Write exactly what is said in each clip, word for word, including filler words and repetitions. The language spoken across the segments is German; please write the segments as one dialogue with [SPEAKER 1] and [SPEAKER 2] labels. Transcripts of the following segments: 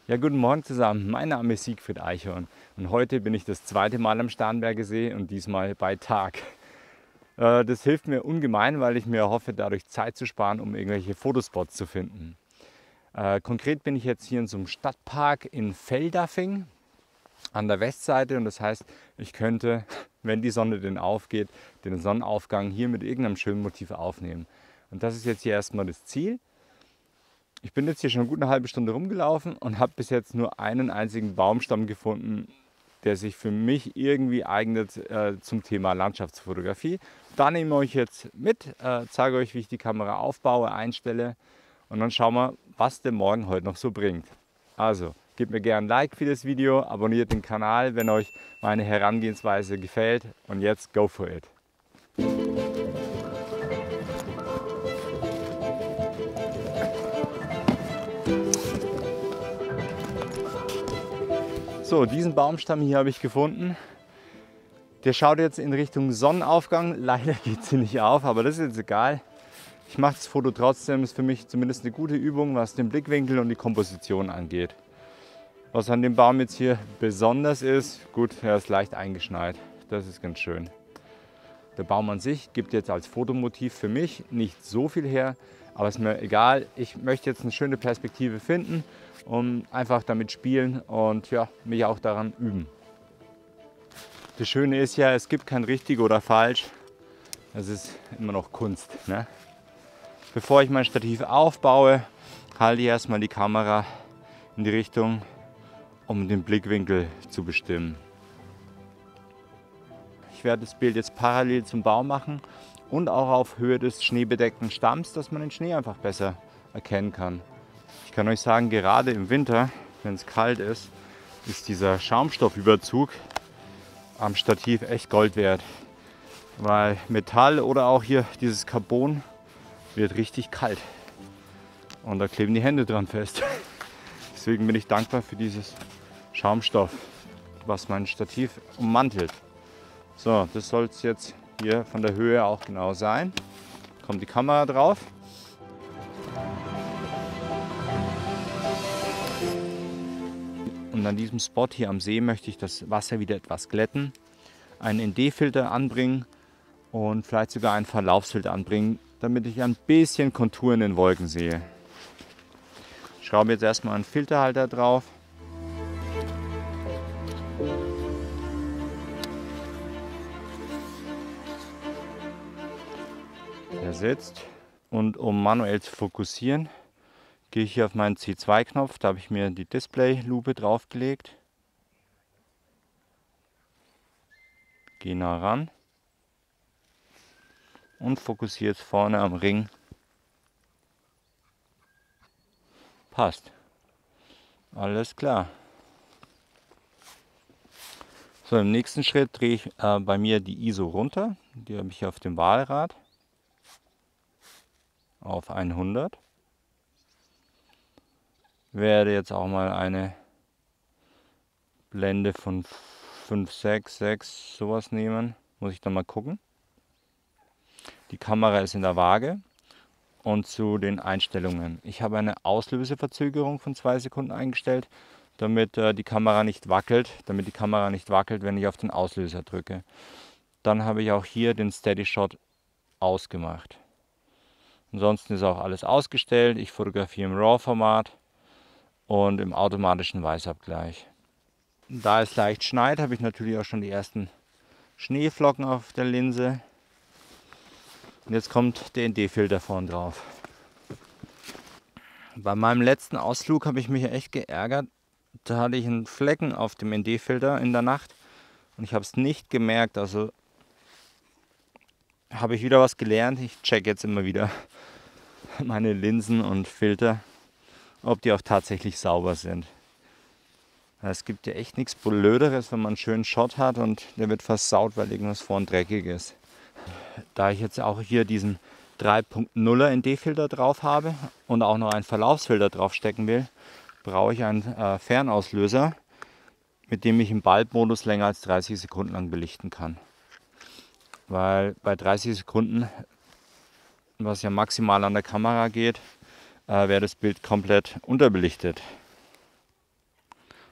[SPEAKER 1] Ja, guten Morgen zusammen. Mein Name ist Siegfried Eichhorn und heute bin ich das zweite Mal am Starnberger See und diesmal bei Tag. Äh, Das hilft mir ungemein, weil ich mir erhoffe, dadurch Zeit zu sparen, um irgendwelche Fotospots zu finden. Äh, Konkret bin ich jetzt hier in so einem Stadtpark in Feldafing an der Westseite und das heißt, ich könnte, wenn die Sonne denn aufgeht, den Sonnenaufgang hier mit irgendeinem schönen Motiv aufnehmen. Und das ist jetzt hier erstmal das Ziel. Ich bin jetzt hier schon gut eine halbe Stunde rumgelaufen und habe bis jetzt nur einen einzigen Baumstamm gefunden, der sich für mich irgendwie eignet äh, zum Thema Landschaftsfotografie. Da nehme ich euch jetzt mit, äh, zeige euch, wie ich die Kamera aufbaue, einstelle und dann schauen wir, was der Morgen heute noch so bringt. Also, gebt mir gerne ein Like für das Video, abonniert den Kanal, wenn euch meine Herangehensweise gefällt und jetzt go for it! So, diesen Baumstamm hier habe ich gefunden. Der schaut jetzt in Richtung Sonnenaufgang. Leider geht sie nicht auf, aber das ist jetzt egal. Ich mache das Foto trotzdem. Das ist für mich zumindest eine gute Übung, was den Blickwinkel und die Komposition angeht. Was an dem Baum jetzt hier besonders ist, gut, er ist leicht eingeschneit. Das ist ganz schön. Der Baum an sich gibt jetzt als Fotomotiv für mich nicht so viel her, aber ist mir egal. Ich möchte jetzt eine schöne Perspektive finden und einfach damit spielen und ja, mich auch daran üben. Das Schöne ist ja, es gibt kein richtig oder falsch. Es ist immer noch Kunst, ne? Bevor ich mein Stativ aufbaue, halte ich erstmal die Kamera in die Richtung, um den Blickwinkel zu bestimmen. Ich werde das Bild jetzt parallel zum Baum machen und auch auf Höhe des schneebedeckten Stamms, dass man den Schnee einfach besser erkennen kann. Ich kann euch sagen, gerade im Winter, wenn es kalt ist, ist dieser Schaumstoffüberzug am Stativ echt Gold wert. Weil Metall oder auch hier dieses Carbon wird richtig kalt. Und da kleben die Hände dran fest. Deswegen bin ich dankbar für dieses Schaumstoff, was mein Stativ ummantelt. So, das soll es jetzt hier von der Höhe auch genau sein. Kommt die Kamera drauf. Und an diesem Spot hier am See möchte ich das Wasser wieder etwas glätten, einen N D-Filter anbringen und vielleicht sogar einen Verlaufsfilter anbringen, damit ich ein bisschen Kontur in den Wolken sehe. Ich schraube jetzt erstmal einen Filterhalter drauf. Der sitzt. Und um manuell zu fokussieren, gehe ich hier auf meinen C zwei Knopf. Da habe ich mir die Display-Lupe draufgelegt. Gehe nah ran und fokussiere jetzt vorne am Ring. Passt. Alles klar. So, im nächsten Schritt drehe ich äh, bei mir die I S O runter. Die habe ich auf dem Wahlrad auf hundert. Werde jetzt auch mal eine Blende von fünf, sechs, sechs sowas nehmen. Muss ich dann mal gucken. Die Kamera ist in der Waage. Und zu den Einstellungen. Ich habe eine Auslöseverzögerung von zwei Sekunden eingestellt, damit äh, die Kamera nicht wackelt, damit die Kamera nicht wackelt, wenn ich auf den Auslöser drücke. Dann habe ich auch hier den Steady Shot ausgemacht. Ansonsten ist auch alles ausgestellt. Ich fotografiere im RAW-Format und im automatischen Weißabgleich. Da es leicht schneit, habe ich natürlich auch schon die ersten Schneeflocken auf der Linse. Und jetzt kommt der N D-Filter vorn drauf. Bei meinem letzten Ausflug habe ich mich echt geärgert. Da hatte ich einen Flecken auf dem N D-Filter in der Nacht und ich habe es nicht gemerkt. Also habe ich wieder was gelernt. Ich check jetzt immer wieder meine Linsen und Filter, ob die auch tatsächlich sauber sind. Es gibt ja echt nichts Blöderes, wenn man einen schönen Shot hat und der wird versaut, weil irgendwas vorn dreckig ist. Da ich jetzt auch hier diesen drei Punkt nuller N D-Filter drauf habe und auch noch einen Verlaufsfilter drauf stecken will, brauche ich einen äh, Fernauslöser, mit dem ich im Bulb-Modus länger als dreißig Sekunden lang belichten kann. Weil bei dreißig Sekunden, was ja maximal an der Kamera geht, äh, wäre das Bild komplett unterbelichtet.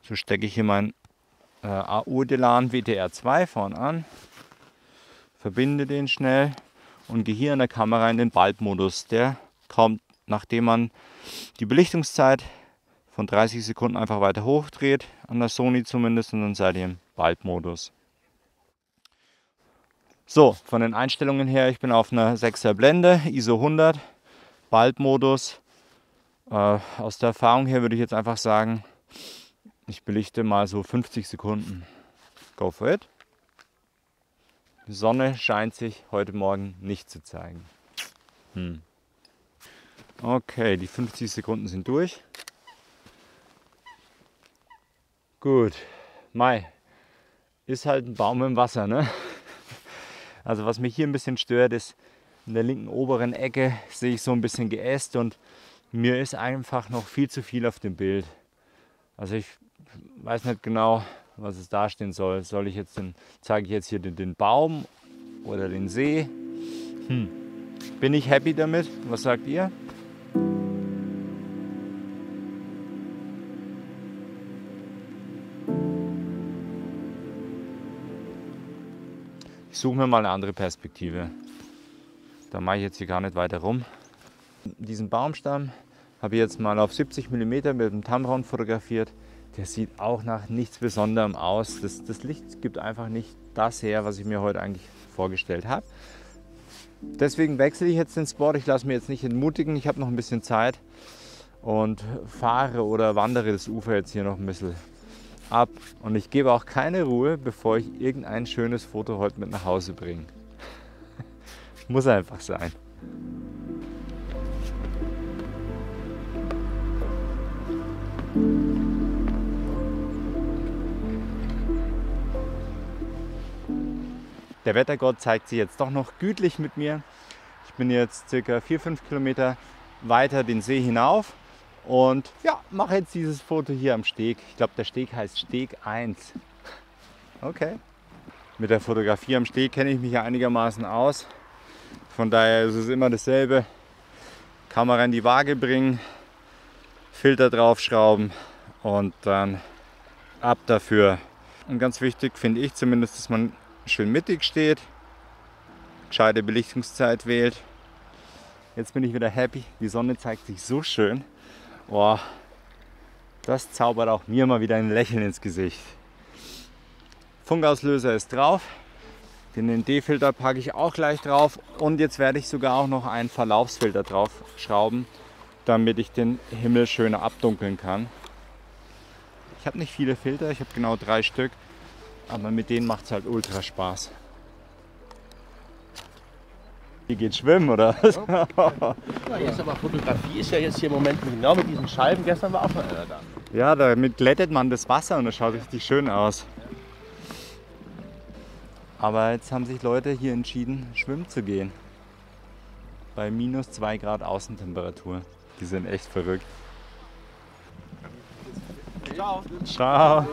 [SPEAKER 1] So stecke ich hier mein äh, A U Delan W T R zwei vorn an, verbinde den schnell und gehe hier in der Kamera in den Bulb-Modus. Der kommt, nachdem man die Belichtungszeit von dreißig Sekunden einfach weiter hochdreht, an der Sony zumindest, und dann seid ihr im Bulb-Modus. So, von den Einstellungen her, ich bin auf einer sechser Blende, I S O hundert, Bulb-Modus. Äh, aus der Erfahrung her würde ich jetzt einfach sagen, ich belichte mal so fünfzig Sekunden. Go for it. Die Sonne scheint sich heute Morgen nicht zu zeigen. Hm. Okay, die fünfzig Sekunden sind durch. Gut, Mai, ist halt ein Baum im Wasser, ne? Also was mich hier ein bisschen stört, ist, in der linken oberen Ecke sehe ich so ein bisschen Geäst und mir ist einfach noch viel zu viel auf dem Bild. Also ich weiß nicht genau, was es dastehen soll. Soll ich jetzt den, zeige ich jetzt hier den, den Baum oder den See? Hm. Bin ich happy damit? Was sagt ihr? Ich suche mir mal eine andere Perspektive. Da mache ich jetzt hier gar nicht weiter rum. Diesen Baumstamm habe ich jetzt mal auf siebzig Millimeter mit dem Tamron fotografiert. Der sieht auch nach nichts Besonderem aus. Das, das Licht gibt einfach nicht das her, was ich mir heute eigentlich vorgestellt habe. Deswegen wechsle ich jetzt den Spot. Ich lasse mich jetzt nicht entmutigen. Ich habe noch ein bisschen Zeit und fahre oder wandere das Ufer jetzt hier noch ein bisschen ab. Und ich gebe auch keine Ruhe, bevor ich irgendein schönes Foto heute mit nach Hause bringe. Muss einfach sein. Der Wettergott zeigt sich jetzt doch noch gütlich mit mir. Ich bin jetzt circa vier, fünf Kilometer weiter den See hinauf und ja, mache jetzt dieses Foto hier am Steg. Ich glaube, der Steg heißt Steg eins. Okay. Mit der Fotografie am Steg kenne ich mich ja einigermaßen aus. Von daher ist es immer dasselbe. Kamera in die Waage bringen, Filter draufschrauben und dann ab dafür. Und ganz wichtig finde ich zumindest, dass man schön mittig steht, gescheite Belichtungszeit wählt. Jetzt bin ich wieder happy. Die Sonne zeigt sich so schön. Oh, das zaubert auch mir mal wieder ein Lächeln ins Gesicht. Funkauslöser ist drauf. Den N D-Filter packe ich auch gleich drauf. Und jetzt werde ich sogar auch noch einen Verlaufsfilter drauf schrauben, damit ich den Himmel schöner abdunkeln kann. Ich habe nicht viele Filter, ich habe genau drei Stück. Aber mit denen macht es halt ultra Spaß. Hier geht schwimmen, oder?
[SPEAKER 2] Ja, jetzt aber Fotografie ist ja jetzt hier im Moment genau mit diesen Scheiben. Gestern war auch noch einer da.
[SPEAKER 1] Ja, damit glättet man das Wasser und das schaut richtig schön aus. Aber jetzt haben sich Leute hier entschieden, schwimmen zu gehen. Bei minus zwei Grad Außentemperatur. Die sind echt verrückt.
[SPEAKER 2] Ciao.
[SPEAKER 1] Ciao.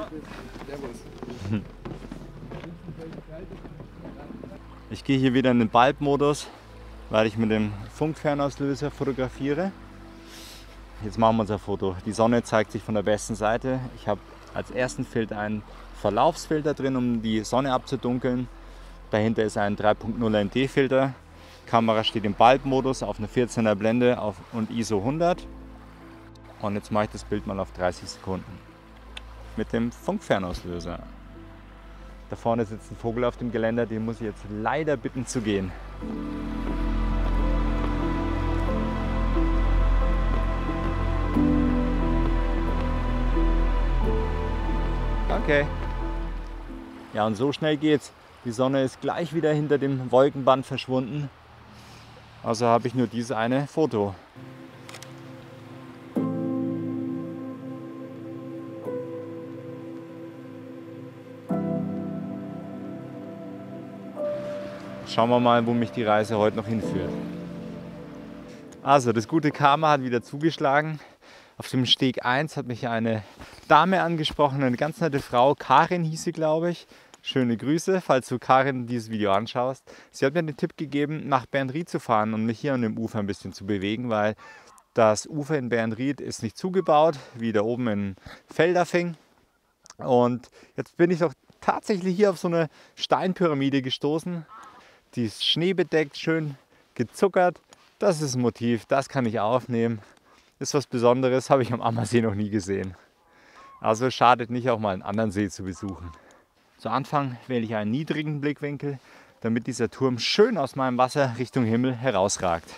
[SPEAKER 1] Ich gehe hier wieder in den Bulb-Modus, weil ich mit dem Funkfernauslöser fotografiere. Jetzt machen wir unser Foto. Die Sonne zeigt sich von der besten Seite. Ich habe als ersten Filter einen Verlaufsfilter drin, um die Sonne abzudunkeln. Dahinter ist ein drei Punkt null N D-Filter. Die Kamera steht im Bulb-Modus auf einer vierzehner Blende auf und I S O hundert. Und jetzt mache ich das Bild mal auf dreißig Sekunden mit dem Funkfernauslöser. Da vorne sitzt ein Vogel auf dem Geländer, den muss ich jetzt leider bitten zu gehen. Okay. Ja, und so schnell geht's. Die Sonne ist gleich wieder hinter dem Wolkenband verschwunden. Also habe ich nur dieses eine Foto. Schauen wir mal, wo mich die Reise heute noch hinführt. Also, das gute Karma hat wieder zugeschlagen. Auf dem Steg eins hat mich eine Dame angesprochen, eine ganz nette Frau. Karin hieß sie, glaube ich. Schöne Grüße, falls du Karin dieses Video anschaust. Sie hat mir den Tipp gegeben, nach Bernried zu fahren und mich hier an dem Ufer ein bisschen zu bewegen, weil das Ufer in Bernried ist nicht zugebaut, wie da oben in Feldafing. Und jetzt bin ich doch tatsächlich hier auf so eine Steinpyramide gestoßen. Die ist schneebedeckt, schön gezuckert. Das ist ein Motiv, das kann ich aufnehmen. Ist was Besonderes, habe ich am Ammersee noch nie gesehen. Also schadet nicht, auch mal einen anderen See zu besuchen. Zu Anfang wähle ich einen niedrigen Blickwinkel, damit dieser Turm schön aus meinem Wasser Richtung Himmel herausragt.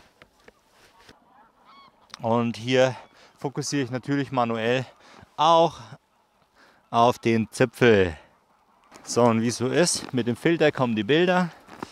[SPEAKER 1] Und hier fokussiere ich natürlich manuell auch auf den Zipfel. So, und wie es so ist, mit dem Filter kommen die Bilder.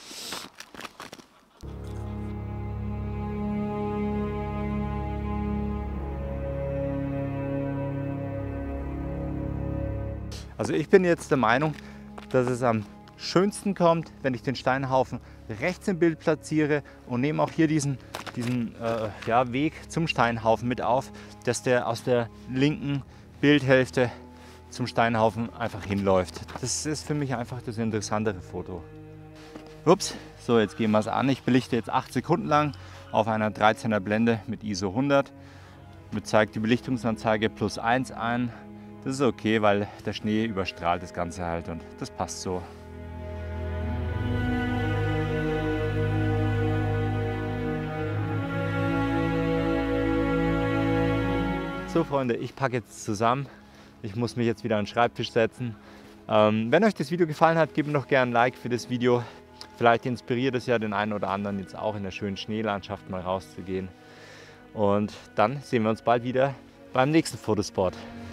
[SPEAKER 1] Also ich bin jetzt der Meinung, dass es am schönsten kommt, wenn ich den Steinhaufen rechts im Bild platziere und nehme auch hier diesen, diesen äh, ja, Weg zum Steinhaufen mit auf, dass der aus der linken Bildhälfte zum Steinhaufen einfach hinläuft. Das ist für mich einfach das interessantere Foto. Ups, so jetzt gehen wir es an. Ich belichte jetzt acht Sekunden lang auf einer dreizehner Blende mit I S O hundert. Mir zeigt die Belichtungsanzeige plus eins ein. Das ist okay, weil der Schnee überstrahlt das Ganze halt und das passt so. So Freunde, ich packe jetzt zusammen. Ich muss mich jetzt wieder an den Schreibtisch setzen. Ähm, wenn euch das Video gefallen hat, gebt mir doch gerne ein Like für das Video. Vielleicht inspiriert es ja den einen oder anderen jetzt auch in der schönen Schneelandschaft mal rauszugehen. Und dann sehen wir uns bald wieder beim nächsten Fotospot.